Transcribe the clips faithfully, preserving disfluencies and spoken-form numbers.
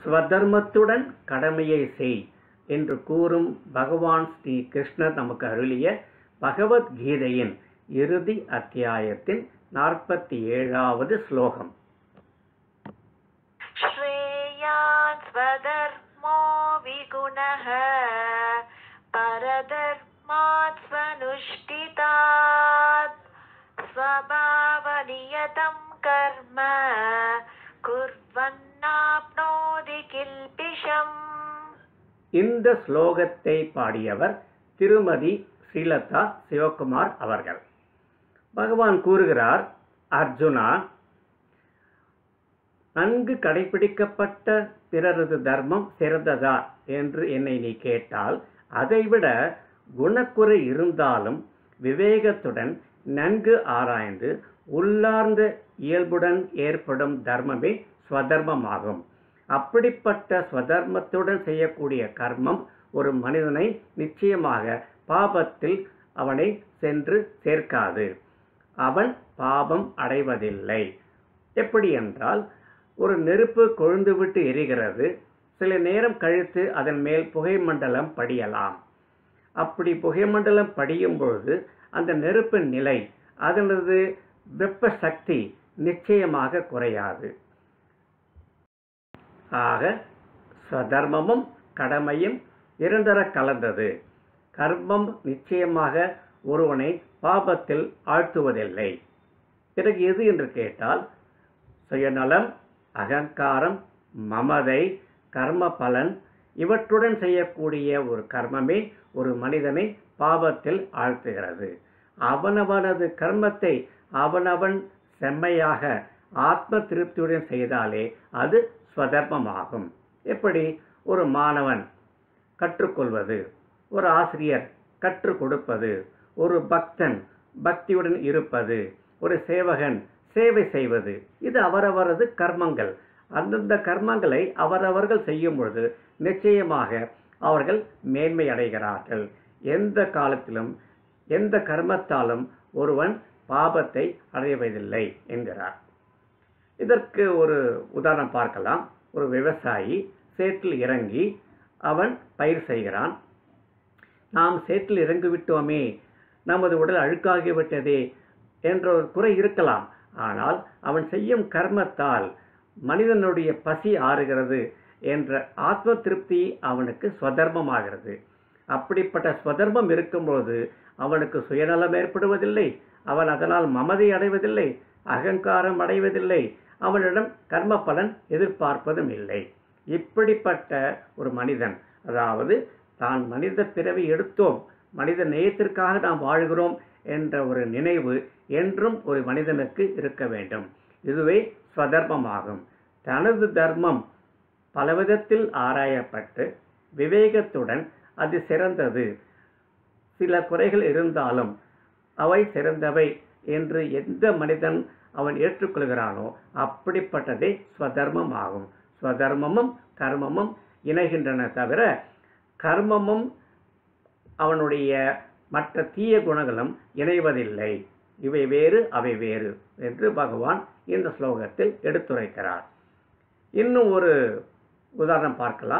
ஸ்வதர்மத்துடன் கடமையை செய் என்று கூறும் பகவான் ஸ்ரீ கிருஷ்ணர் நமக்கு அருளிய பகவத்கீதையின் இறுதி அத்தியாயத்தின் நாற்பத்தி ஏழாவது ஸ்லோகம். ஸ்ரேயான் ஸ்வதர்மோ விகுணஹ பரதர்மாத் ஸ்வனுஷ்டிதாத் ஸ்வபாவநியதம் கர்ம குர்வன்னாப்னோதி கில்பிஷம். இந்த ஸ்லோகத்தை பாடியவர் திருமதி ஸ்ரீலதா சிவகுமார் அவர்கள். பகவான் கூறுகிறார், அர்ஜுனா, நன்கு கடைபிடிக்கப்பட்ட பிறரது தர்மம் சிறந்ததா என்று என்னை நீ கேட்டால், அதைவிட குணக்குறை இருந்தாலும் விவேகத்துடன் நன்கு ஆராய்ந்து உள்ளார்ந்த இயல்புடன் ஏற்படும் தர்மமே ஸ்வதர்மமாகும். அப்படிப்பட்ட ஸ்வதர்மத்துடன் செய்யக்கூடிய கர்மம் ஒரு மனிதனை நிச்சயமாக பாபத்தில் அவனை சென்று சேர்க்காது. அவன் பாபம் அடைவதில்லை. எப்படி என்றால், ஒரு நெருப்பு கொழுந்துவிட்டு எரிகிறது. சில நேரம் கழித்து அதன் மேல் புகை மண்டலம் படியலாம். அப்படி புகை மண்டலம் படியும் பொழுது அந்த நெருப்பின் நிலை, அதனது வெப்ப சக்தி நிச்சயமாக குறையாது. ஆக ஸ்வதர்மமும் கடமையும் இரண்டர கலந்தது. கர்மம் நிச்சயமாக ஒருவனை பாபத்தில் ஆழ்த்துவதில்லை. பிறகு எது என்று கேட்டால், சுயநலம், அகங்காரம், மமதை, கர்ம பலன் இவற்றுடன் செய்யக்கூடிய ஒரு கர்மமே ஒரு மனிதனை பாபத்தில் ஆழ்த்துகிறது. அவனவனது கர்மத்தை அவனவன் செம்மையாக ஆத்ம திருப்தியுடன் செய்தாலே அது ஸ்வதர்மமாகும். எப்படி ஒரு மாணவன் கற்றுக்கொள்வது, ஒரு ஆசிரியர் கற்றுக் கொடுப்பது, ஒரு பக்தன் பக்தியுடன் இருப்பது, ஒரு சேவகன் சேவை செய்வது, இது அவரவரது கர்மங்கள். அந்தந்த கர்மங்களை அவரவர்கள் செய்யும் பொழுது நிச்சயமாக அவர்கள் மேன்மை அடைகிறார்கள். எந்த காலத்திலும் எந்த கர்மத்தாலும் ஒருவன் பாபத்தை அடைவதில்லை என்கிறார். இதற்கு ஒரு உதாரணம் பார்க்கலாம். ஒரு விவசாயி சேற்றில் இறங்கி அவன் பயிர் செய்கிறான். நாம் சேற்றில் இறங்கிவிட்டோமே, நமது உடல் அழுக்காகிவிட்டதே என்ற ஒரு குறை இருக்கலாம். ஆனால் அவன் செய்யும் கர்மத்தால் மனிதனுடைய பசி ஆறுகிறது என்ற ஆத்ம திருப்தி அவனுக்கு ஸ்வதர்மமாகிறது. அப்படிப்பட்ட ஸ்வதர்மம் இருக்கும்போது அவனுக்கு சுயநலம் ஏற்படுவதில்லை. அவன் அதனால் மமதை அடைவதில்லை, அகங்காரம் அடைவதில்லை. அவனிடம் கர்ம பலன் எதிர்பார்ப்பதும் இல்லை. இப்படிப்பட்ட ஒரு மனிதன், அதாவது தான் மனித பிறவி எடுத்தோம், மனித நேயத்திற்காக நாம் வாழ்கிறோம் என்ற ஒரு நினைவு என்றும் ஒரு மனிதனுக்கு இருக்க வேண்டும். இதுவே ஸ்வதர்மமாகும். தனது தர்மம் பலவிதத்தில் ஆராயப்பட்டு விவேகத்துடன் அது சிறந்தது, சில குறைகள் இருந்தாலும் அவை சிறந்தவை என்று எந்த மனிதன் அவன் ஏற்றுக்கொள்கிறானோ அப்படிப்பட்டதே ஸ்வதர்மம் ஆகும். ஸ்வதர்மமும் கர்மமும் இணைகின்றன தவிர கர்மமும் அவனுடைய மற்ற தீய குணங்களும் இணைவதில்லை. இவை வேறு அவை வேறு என்று பகவான் இந்த ஸ்லோகத்தில் எடுத்துரைக்கிறார். இன்னும் ஒரு உதாரணம் பார்க்கலாம்.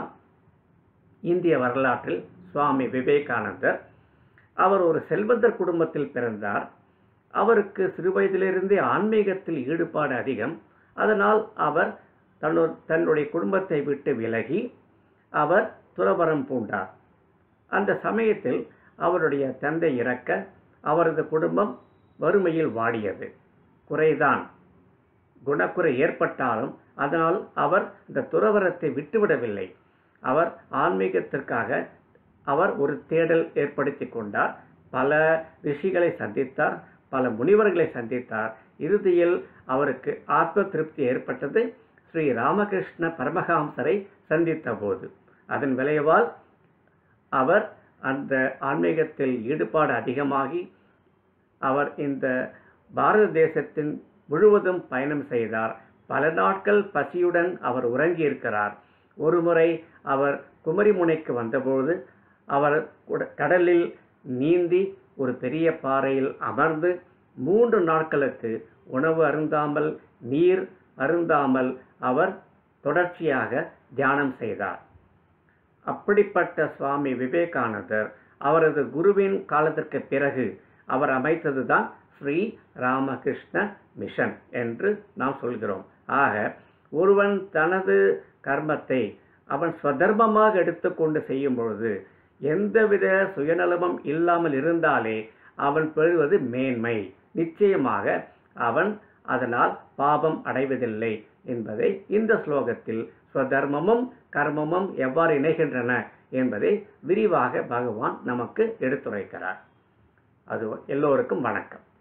இந்திய வரலாற்றில் சுவாமி விவேகானந்தர், அவர் ஒரு செல்வந்தர் குடும்பத்தில் பிறந்தார். அவருக்கு சிறுவயதிலிருந்தே ஆன்மீகத்தில் ஈடுபாடு அதிகம். அதனால் அவர் தன்னு தன்னுடைய குடும்பத்தை விட்டு விலகி அவர் துறவறம் பூண்டார். அந்த சமயத்தில் அவருடைய தந்தை இறக்க அவரது குடும்பம் வறுமையில் வாடியது. குறைதான், குணக்குறை ஏற்பட்டாலும் அதனால் அவர் இந்த துறவரத்தை விட்டுவிடவில்லை. அவர் ஆன்மீகத்திற்காக அவர் ஒரு தேடல் ஏற்படுத்தி கொண்டார். பல ரிஷிகளை சந்தித்தார், பல முனிவர்களை சந்தித்தார். இறுதியில் அவருக்கு ஆத்ம திருப்தி ஏற்பட்டது ஸ்ரீ ராமகிருஷ்ண பரமஹம்சரை சந்தித்த போது. அதன் விளைவால் அவர் அந்த ஆன்மீகத்தில் ஈடுபாடு அதிகமாகி அவர் இந்த பாரத தேசத்தின் முழுவதும் பயணம் செய்தார். பல நாட்கள் பசியுடன் அவர் உறங்கி இருக்கிறார். ஒரு முறை அவர் குமரிமுனைக்கு வந்தபோது அவர் கடலில் நீந்தி ஒரு பெரிய பாறையில் அமர்ந்து மூன்று நாட்களுக்கு உணவு அருந்தாமல் நீர் அருந்தாமல் அவர் தொடர்ச்சியாக தியானம் செய்தார். அப்படிப்பட்ட சுவாமி விவேகானந்தர் அவரது குருவின் காலத்திற்கு பிறகு அவர் அமைத்ததுதான் ஸ்ரீ ராமகிருஷ்ண மிஷன் என்று நாம் சொல்கிறோம். ஆக ஒருவன் தனது கர்மத்தை அவன் ஸ்வதர்மமாக எடுத்துக்கொண்டு செய்யும் பொழுது எந்தவித சுயநலமும் இல்லாமல் இருந்தாலே அவன் பெறுவது மேன்மை. நிச்சயமாக அவன் அதனால் பாபம் அடைவதில்லை என்பதை இந்த ஸ்லோகத்தில் ஸ்வதர்மமும் கர்மமும் எவ்வாறு இணைகின்றன என்பதை விரிவாக பகவான் நமக்கு எடுத்துரைக்கிறார். அது எல்லோருக்கும் வணக்கம்.